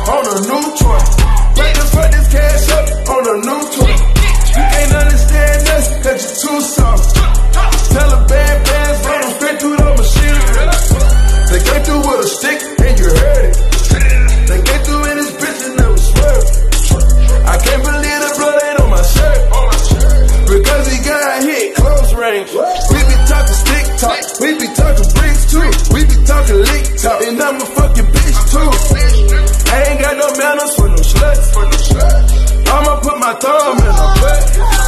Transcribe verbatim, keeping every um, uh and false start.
on a new toy. Back to fuck this cash up on a new toy. You can't understand us, cause you're too soft. Tell a bad bands, run them straight through the machinery. They came through with a stick, and you heard it. They came through in this bitch and never swerved. I can't believe the blood ain't on my shirt. Because he got hit close range. We be talking stick talk, we be talking bricks too. We be talking lick talk, and I'm a fucking bitch too. I ain't got no manners for no sluts. I'ma put my thumb in her butt.